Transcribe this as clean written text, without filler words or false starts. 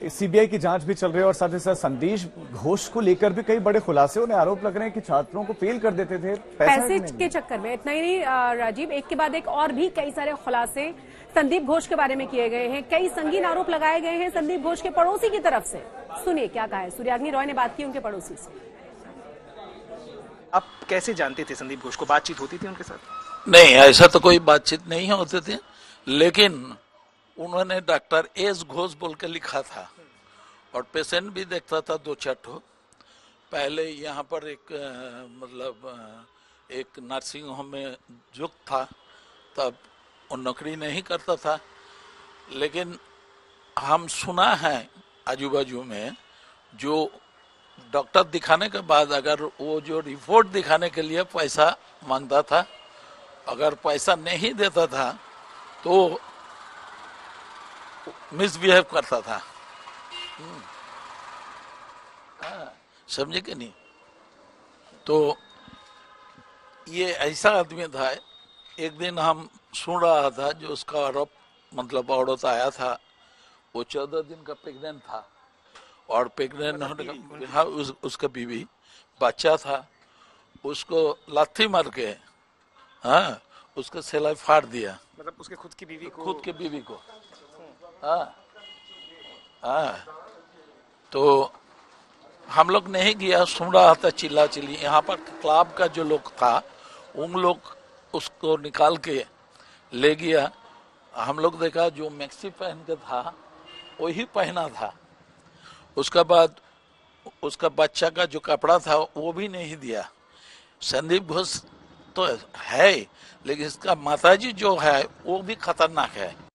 CBI की जांच भी चल रही है और साथ ही साथ संदीप घोष को लेकर भी कई बड़े खुलासे उन्हें आरोप लग रहे हैं कि छात्रों को फेल कर देते थे पैसे के चक्कर में। इतना ही नहीं राजीव, एक के बाद एक और भी कई सारे खुलासे संदीप घोष के बारे में किए गए हैं। कई संगीन आरोप लगाए गए हैं संदीप घोष के पड़ोसी की तरफ से। सुनिए क्या कहा है सूर्याग्नि रॉय ने बात की उनके पड़ोसी से। आप कैसे जानते थे संदीप घोष को? बातचीत होती थी उनके साथ? नहीं, ऐसा तो कोई बातचीत नहीं होती थी, लेकिन उन्होंने डॉक्टर एस घोष बोल के लिखा था और पेशेंट भी देखता था 2-4 ठो। पहले यहाँ पर एक एक नर्सिंग होम में जुक था, तब वो नौकरी नहीं करता था, लेकिन हम सुना है आजू बाजू में जो डॉक्टर दिखाने के बाद अगर वो जो रिपोर्ट दिखाने के लिए पैसा मांगता था, अगर पैसा नहीं देता था तो मिसबिहेव करता था। समझे कि नहीं? तो ये ऐसा आदमी था। एक दिन हम सुन रहा था जो उसका आरोप औरत आया था, वो 14 दिन का प्रेग्नेंट था और प्रेग्नेंट होने का, हाँ, उसका बीवी बच्चा था, उसको लाठी मार के, हाँ, उसका सिलाई फाड़ दिया। मतलब उसके खुद की बीवी को हाँ, हाँ। तो हम लोग नहीं गया, सुन रहा था चिल्ला चिल्ली। यहाँ पर क्लब का जो लोग था उन लोग उसको निकाल के ले गया। हम लोग देखा जो मैक्सी पहन के था वही पहना था। उसके बाद उसका बच्चा का जो कपड़ा था वो भी नहीं दिया। संदीप घोष तो है, लेकिन इसका माताजी जो है वो भी खतरनाक है।